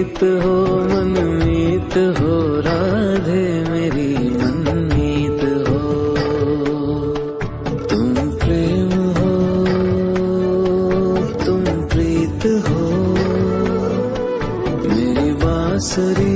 प्रीत हो मनमीत हो, राधे मेरी मनमीत हो। तुम प्रेम हो, तुम प्रीत हो, मेरी बांसुरी